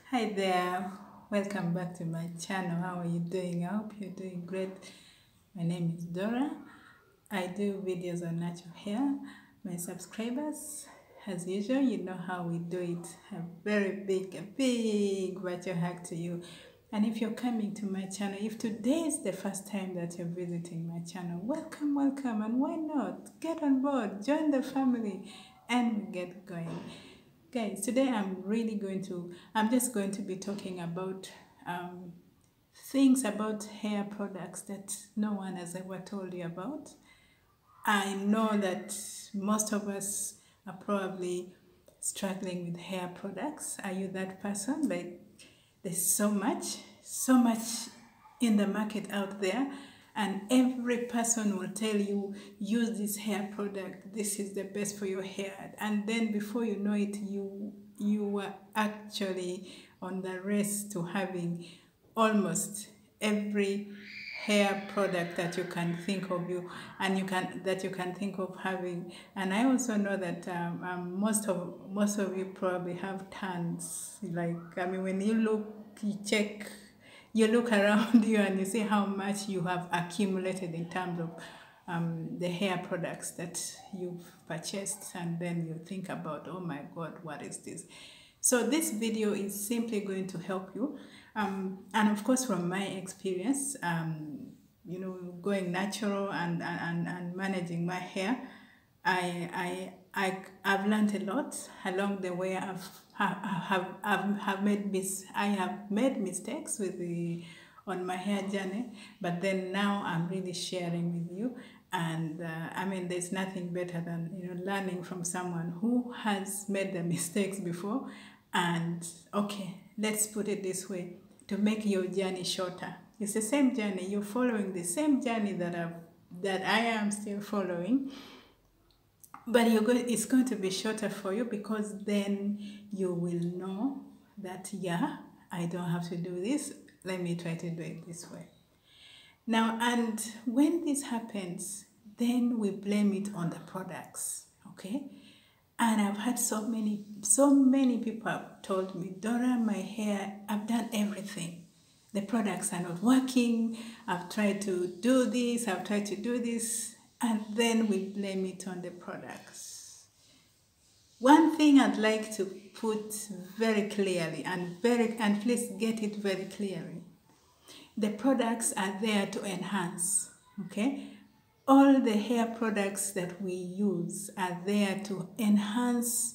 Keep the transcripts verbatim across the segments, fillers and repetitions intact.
Hi there, welcome back to my channel. How are you doing? I hope you're doing great. My name is Dora. I do videos on natural hair. My subscribers, as usual, you know how we do it. A very big, a big virtual hug to you. And if you're coming to my channel, if today is the first time that you're visiting my channel, welcome, welcome, and why not? Get on board, join the family, and we get going. Guys, today I'm really going to, I'm just going to be talking about um, things about hair products that no one has ever told you about. I know that most of us are probably struggling with hair products. Are you that person? Like, there's so much, so much in the market out there, and every person will tell you, use this hair product, this is the best for your hair, and then before you know it, you you were actually on the race to having almost every hair product that you can think of you and you can that you can think of having. And I also know that um, um, most of most of you probably have tons. Like, I mean, when you look, you check, you look around you and you see how much you have accumulated in terms of um, the hair products that you've purchased, and then you think about, oh my god, what is this? So this video is simply going to help you, um, and of course from my experience, um, you know, going natural and, and, and managing my hair, I, I, I, I've learned a lot along the way. I've, have, have, have, have made mis I have made mistakes with the on my hair journey, but then now I'm really sharing with you. And uh, I mean, there's nothing better than, you know, learning from someone who has made the mistakes before. And okay, let's put it this way, to make your journey shorter. It's the same journey. You're following the same journey that I've that I am still following, but you're going, it's going to be shorter for you, because then you will know that, yeah, I don't have to do this. Let me try to do it this way. Now, and when this happens, then we blame it on the products, okay? And I've had so many, so many people have told me, Dora, my hair, I've done everything. The products are not working. I've tried to do this, I've tried to do this, and then we blame it on the products. One thing I'd like to put very clearly, and very, and please get it very clearly. The products are there to enhance, okay? All the hair products that we use are there to enhance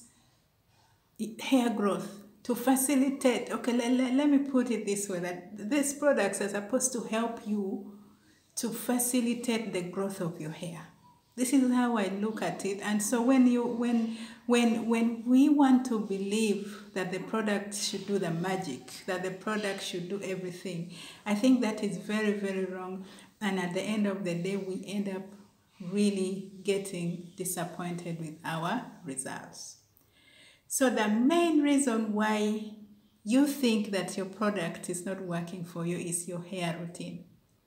hair growth, to facilitate. Okay, let, let, let me put it this way, that these products are supposed to help you to facilitate the growth of your hair. This is how I look at it. And so when you when when when we want to believe that the product should do the magic, that the product should do everything, I think that is very, very wrong. And at the end of the day, we end up really getting disappointed with our results. So the main reason why you think that your product is not working for you is your hair routine.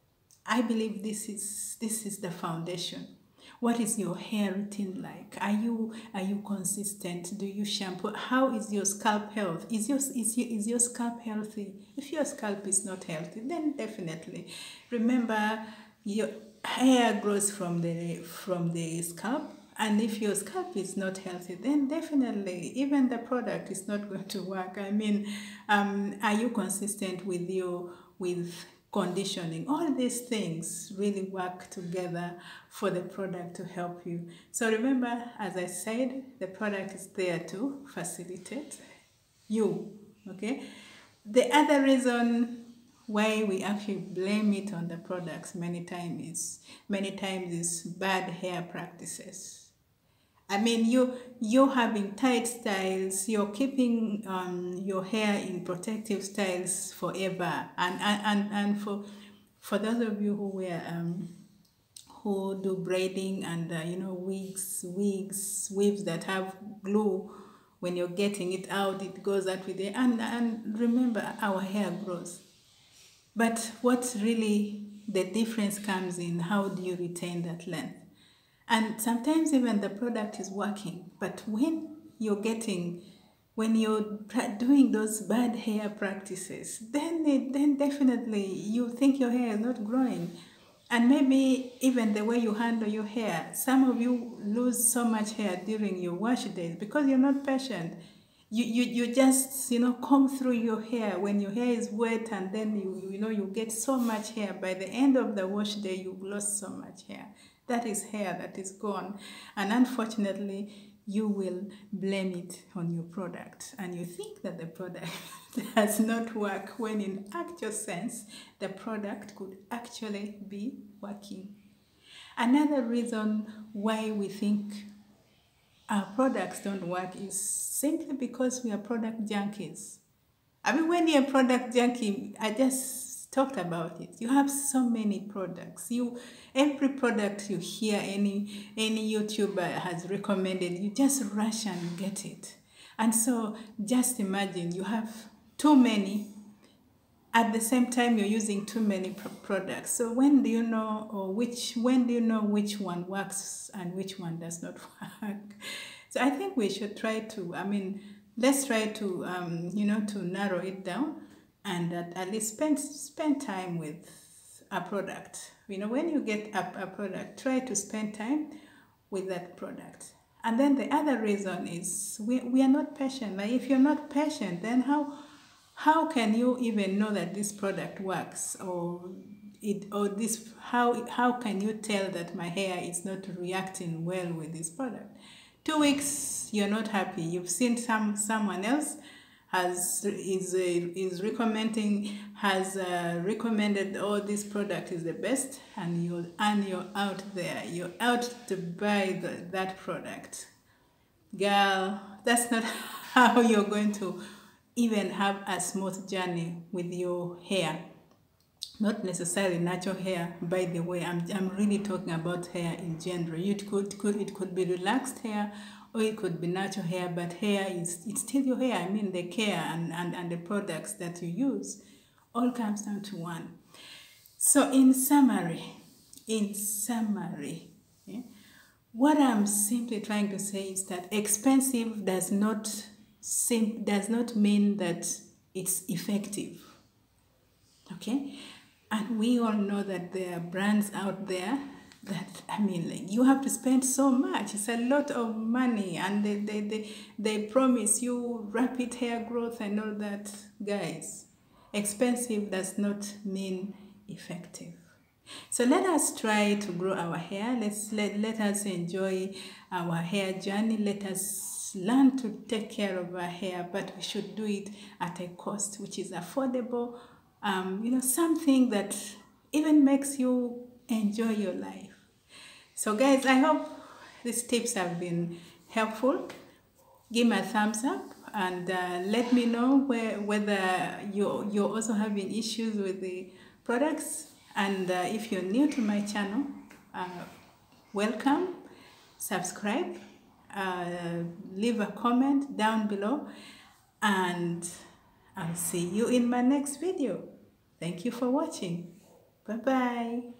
I believe this is this is the foundation. What is your hair routine like? Are you are you consistent? Do you shampoo? How is your scalp health? Is your is your, is your scalp healthy? If your scalp is not healthy, then definitely remember, your hair grows from the from the scalp. And if your scalp is not healthy, then definitely even the product is not going to work. I mean, um, are you consistent with your with conditioning? All these things really work together for the product to help you. So remember, as I said, the product is there to facilitate you, okay? The other reason why we actually blame it on the products many times is many times is bad hair practices. I mean, you, you're having tight styles, you're keeping um, your hair in protective styles forever. And, and, and, and for, for those of you who wear, um, who do braiding and, uh, you know, wigs, wigs, weaves that have glue, when you're getting it out, it goes out with it. And, and remember, our hair grows. But what's really the difference comes in how do you retain that length? And sometimes even the product is working, but when you're getting when you're doing those bad hair practices, then it, then definitely you think your hair is not growing. And maybe even the way you handle your hair. Some of you lose so much hair during your wash days because you're not patient. You, you, you just, you know, comb through your hair when your hair is wet, and then you, you know, you get so much hair. By the end of the wash day, you've lost so much hair. That is hair that is gone. And unfortunately, you will blame it on your product, and you think that the product does not work, when in actual sense the product could actually be working. Another reason why we think our products don't work is simply because we are product junkies. I mean, when you're a product junkie, I just talked about it. You have so many products. You every product you hear any any YouTuber has recommended, you just rush and get it. And so just imagine you have too many. At the same time, you're using too many pro products. So when do you know, or which when do you know which one works and which one does not work? So I think we should try to, I mean, let's try to, um, you know, to narrow it down, and at, at least spend spend time with a product. You know, when you get a, a product, try to spend time with that product. And then the other reason is we, we are not patient. Like, if you're not patient, then how how can you even know that this product works, or it or this how how can you tell that my hair is not reacting well with this product? Two weeks you're not happy. You've seen some someone else has is uh, is recommending has uh, recommended, oh, this product is the best, and you and you're out there you're out to buy the, that product. Girl, that's not how you're going to even have a smooth journey with your hair. Not necessarily natural hair, by the way. I'm, I'm really talking about hair in general. It could, could it could be relaxed hair, or it could be natural hair, but hair is it's still your hair. I mean, the care and, and, and the products that you use all comes down to one. So in summary, in summary, yeah, what I'm simply trying to say is that expensive does not sim does not mean that it's effective. Okay? And we all know that there are brands out there that, I mean, like, you have to spend so much. It's a lot of money, and they, they, they, they promise you rapid hair growth and all that. Guys, expensive does not mean effective. So let us try to grow our hair. Let's let, let us enjoy our hair journey. Let us learn to take care of our hair, but we should do it at a cost which is affordable. Um, you know, something that even makes you enjoy your life. So guys, I hope these tips have been helpful. Give me a thumbs up, and uh, let me know where, whether you're, you're also having issues with the products. And uh, if you're new to my channel, uh, welcome, subscribe, uh, leave a comment down below, and I'll see you in my next video. Thank you for watching. Bye-bye.